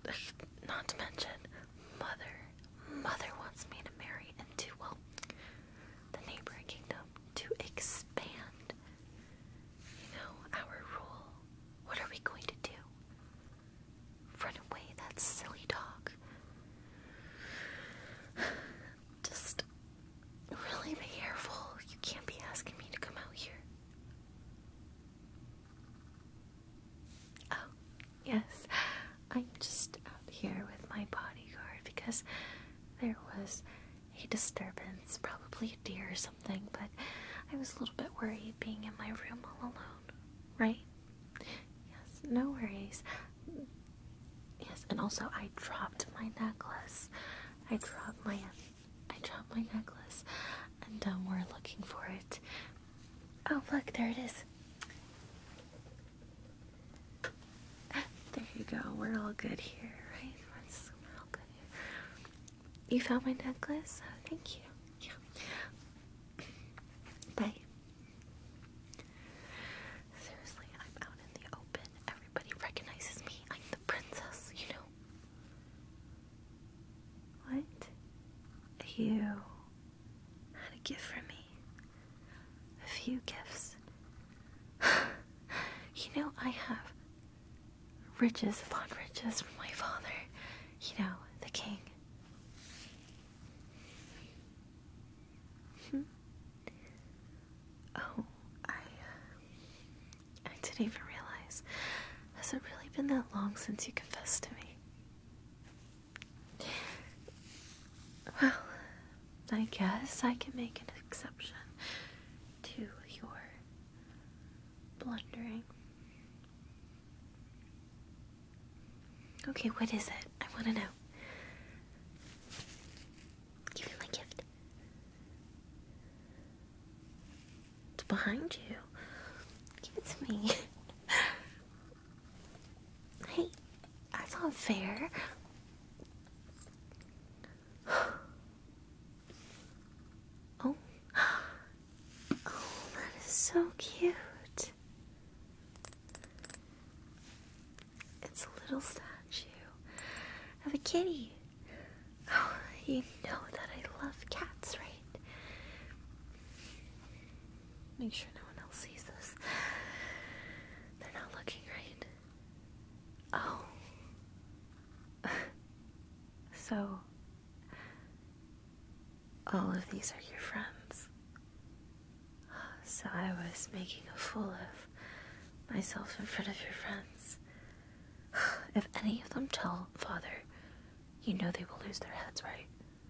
not to mention, Mother wants me to marry into, well, the neighboring kingdom to expand, our rule. What are we going to do? Run away that silly dog? Just really be careful. You can't be asking me to come out here. Oh, yes. I'm just out here with my bodyguard because there was a disturbance, probably a deer or something, but I was a little bit worried being in my room all alone, right? Yes, no worries. Yes, and also I dropped my necklace. I dropped my necklace, and we're looking for it. Oh, look, there it is. There you go. We're all good here, right? We're all good here. You found my necklace? Oh, thank you. Yeah. Bye. Seriously, I'm out in the open. Everybody recognizes me. I'm the princess, What? You had a gift for me. A few gifts. I have riches upon riches from my father. The king. Oh, I didn't even realize. Has it really been that long since you confessed to me? Well, I guess I can make an exception to your blundering. Okay, what is it? I want to know. Give me my gift. It's behind you. Give it to me. Hey, that's not fair. Oh. Oh, that is so cute. It's a little statue of a kitty. Oh, you know that I love cats, right? Make sure no one else sees this. They're not looking, right? Oh. So, all of these are your friends. So I was making a fool of myself in front of your friends. If any of them tell Father, you know they will lose their heads, right?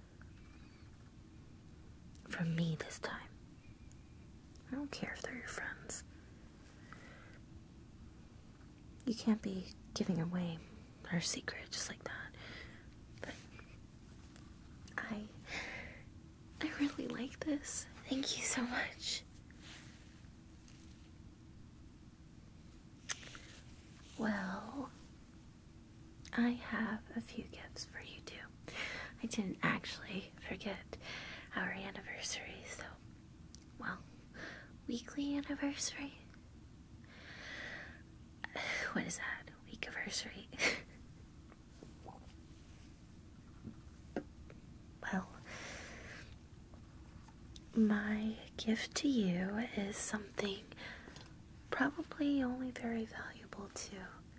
From me this time. I don't care if they're your friends. You can't be giving away our secret just like that. But I really like this. Thank you so much. Well, I have a few gifts for you too. I didn't actually forget our anniversary, so, well, weekly anniversary? What is that? Week-iversary? Well, my gift to you is something probably only very valuable to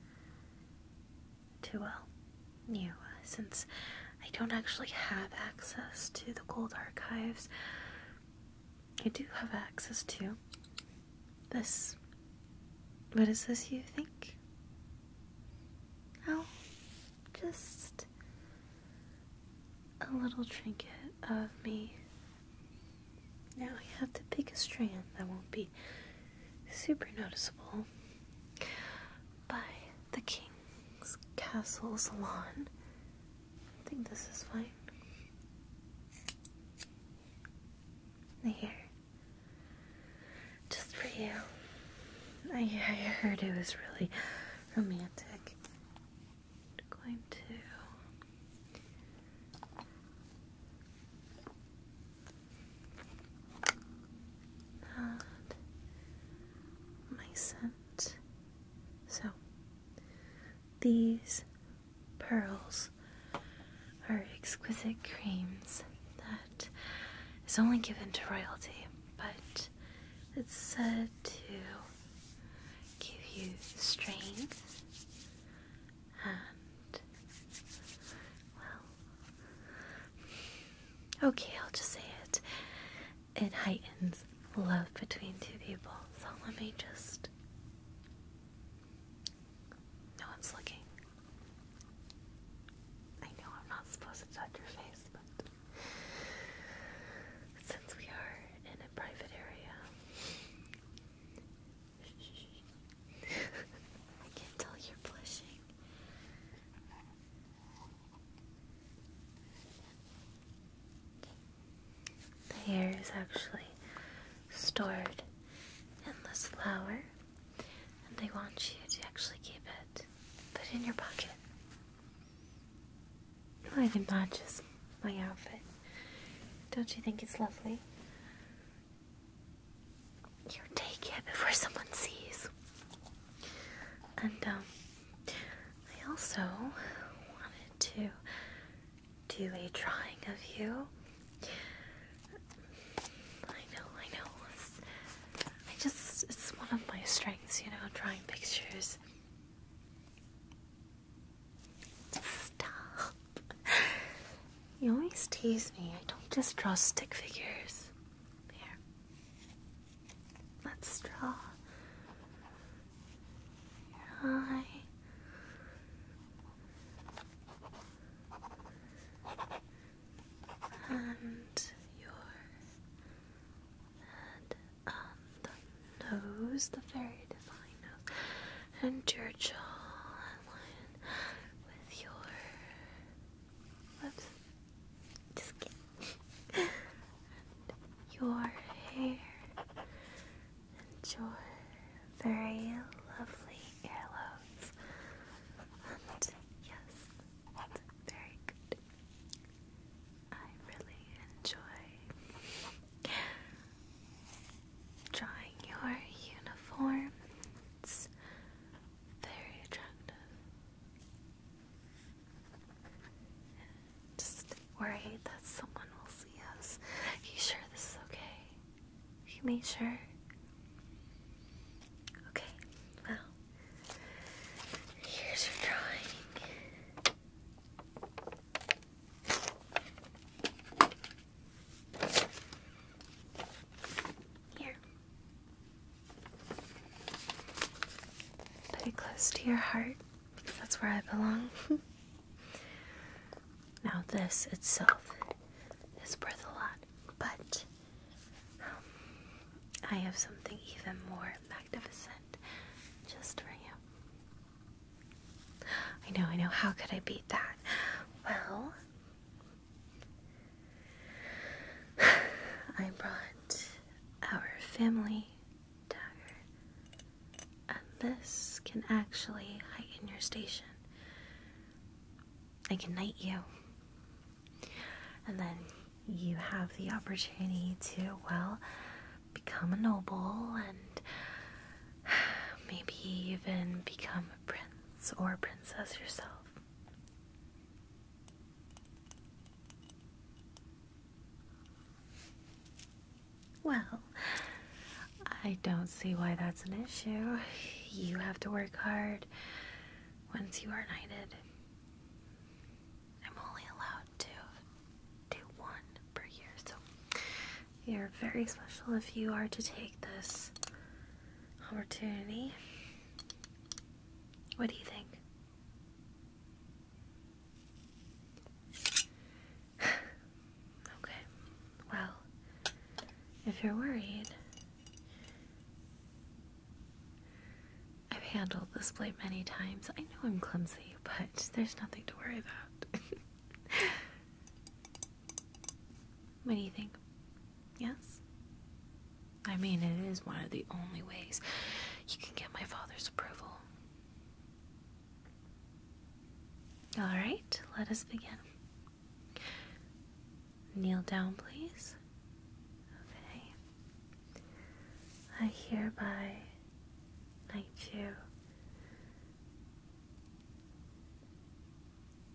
you, since I don't actually have access to the gold archives. I do have access to this. What is this, you think? Oh, just a little trinket of me. Now I have to pick a strand that won't be super noticeable. By the King's Castle Salon. I think this is fine. Here. Just for you. I heard it was really romantic. I'm going to add my scent. So, these pearls are exquisite creams that is only given to royalty, but it's said to give you strength and, well, okay, I'll just say it. It heightens love between two people. So let me just... No one's looking. I know I'm not supposed to touch your face, but since we are in a private area, I can't tell you're blushing. The hair is actually stored in this flower, and they want you to actually keep it put in your pocket. Oh, it matches my outfit. Don't you think it's lovely? Here, take it before someone sees. And I also wanted to do a drawing of you. I know. It's one of my strengths, you know, drawing pictures. Stop. You always tease me. I don't just draw stick figures. Here. Let's draw your eye. And your head and the nose, the very divine nose, and your jawline with your lips. Just kidding. And your hair and your very lovely earlobes. And yes, that's very good. I really enjoy drawing your uniform. It's very attractive. Just worried that someone will see us. Are you sure this is okay? You made sure? Okay, well, here's your drawing. Here. Put it close to your heart, because that's where I belong. Now this itself is worth a lot, but I have something even more magnificent just for you. I know, how could I beat that? Well, I brought our family dagger, and this can actually heighten your station. I can knight you, and then you have the opportunity to, well, become a noble and maybe even become a prince or princess yourself. Well, I don't see why that's an issue. You have to work hard once you are knighted. I'm only allowed to do one per year, so you're very special if you are to take this opportunity. What do you think? Okay, well, if you're worried, I've handled this blade many times. I know I'm clumsy, but there's nothing to worry about. What do you think? Yes? I mean, it is one of the only ways you can get my father's approval. Alright, let us begin. Kneel down, please. Okay. I hereby knight you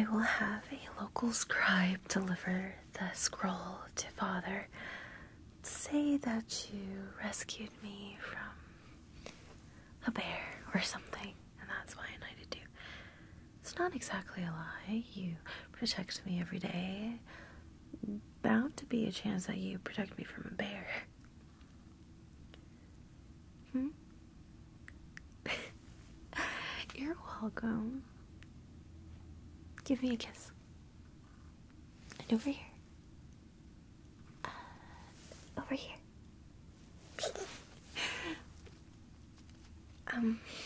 will have a local scribe deliver the scroll to Father. Say that you rescued me from a bear or something, and that's why I knighted you. It's not exactly a lie. You protect me every day. Bound to be a chance that you protect me from a bear. You're welcome. Give me a kiss. And over here. Over here. I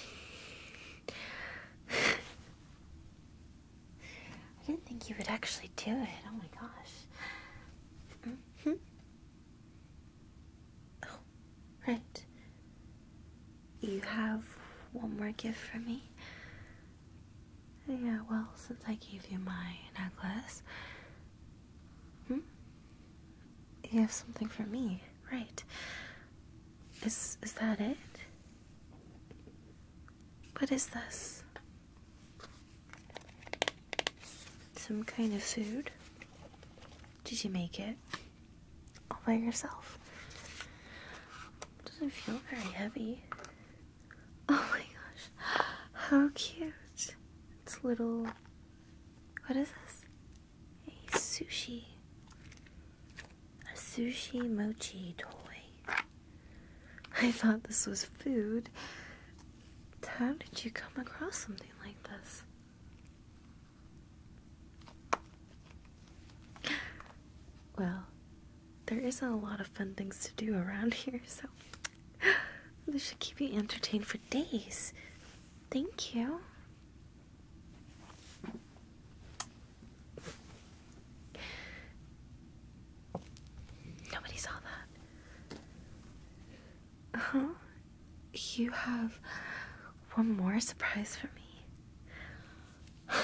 didn't think you would actually do it. Oh my gosh. Oh, right. You have one more gift for me? Yeah, well, since I gave you my necklace, you have something for me, right? Is that it? What is this? Some kind of food? Did you make it all by yourself? Doesn't feel very heavy. Oh my gosh, how cute. It's little, what is this? A sushi mochi toy. I thought this was food. How did you come across something like this? Well, there isn't a lot of fun things to do around here, so this should keep you entertained for days. Thank you. Nobody saw that. You have one more surprise for me.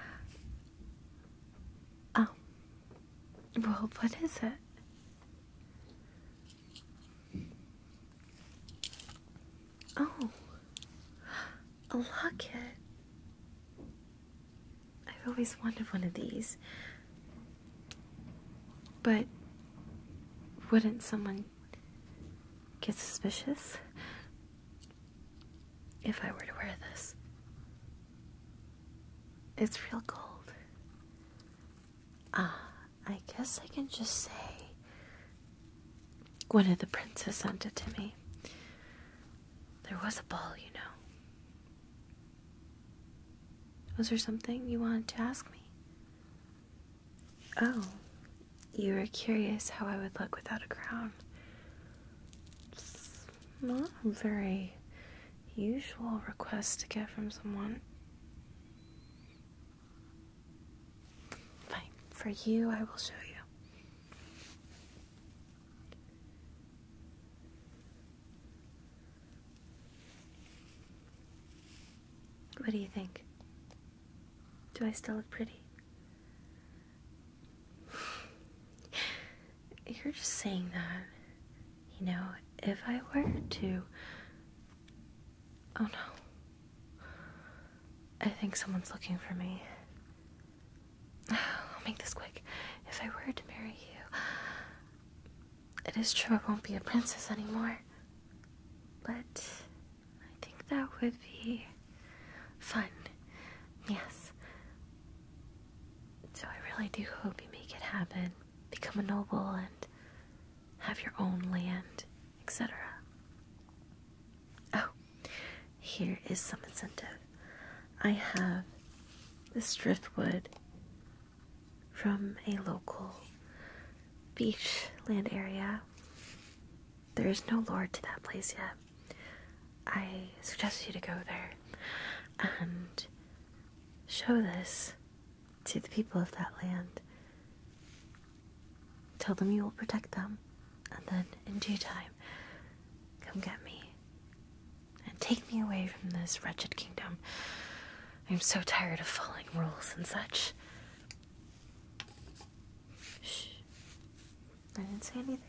Well, what is it? Oh, a locket. I've always wanted one of these. But wouldn't someone get suspicious if I were to wear this? It's real gold. I guess I can just say one of the princes sent it to me. There was a ball, you know. Was there something you wanted to ask me? Oh, you were curious how I would look without a crown. It's not a very usual request to get from someone. Fine, for you, I will show you. What do you think? Do I still look pretty? You're just saying that. You know, if I were to... Oh no. I think someone's looking for me. I'll make this quick. If I were to marry you, it is true I won't be a princess anymore. But I think that would be fun. Yes. So I really do hope you make it happen. Become a noble and have your own land, etc. Oh, here is some incentive. I have this driftwood from a local beach land area. There is no lord to that place yet. I suggest you to go there and show this to the people of that land. Tell them you will protect them, and then in due time, come get me and take me away from this wretched kingdom. I'm so tired of following rules and such. Shh. I didn't say anything.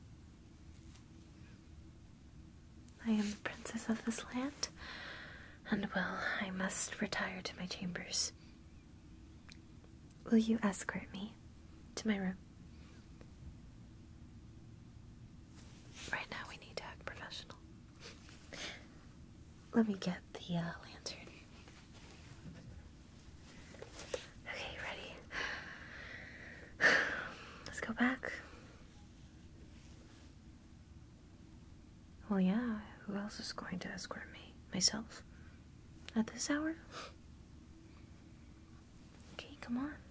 I am the princess of this land, and well, I must retire to my chambers. Will you escort me to my room? Right now we need to act professional. Let me get the lantern. Okay, ready? Let's go back. Well, yeah, who else is going to escort me? Myself? At this hour? Okay, come on.